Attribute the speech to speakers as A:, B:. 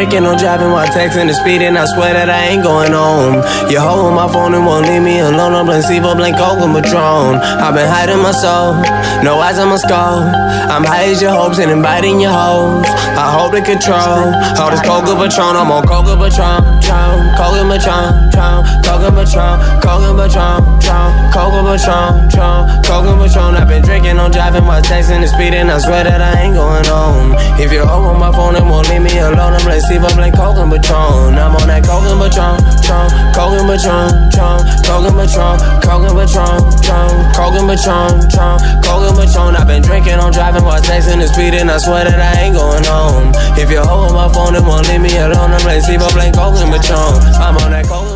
A: drinking, I'm driving while texting the speed, and I swear that I ain't going home. You hold my phone and won't leave me alone. I'm blank Sivo, blank Coke and Patron. I've been hiding my soul, no eyes on my skull. I'm high as your hopes and inviting your hoes. I hope to control all this Coke and Patron. I'm on Coke and Patron, Coke and Patron, Coke and Patron, Coke and Patron, Coke and Patron, Coke and Patron. I've been drinking, I'm driving while texting the speed, and I swear that I ain't going home. If you hold on my phone and won't leave me alone, I'm like Sivo, blank Coke and Patron. I'm on that Coke and Patron, Coke and Patron, Coke and Patron, Coke and Patron, Coke and Patron, Coke and Patron. I've been drinking, I'm driving while texting the speed, and I swear that I ain't going home. If you hold on my phone and won't leave me alone, I'm like Sivo, blank Coke and Patron. I'm on that Coke.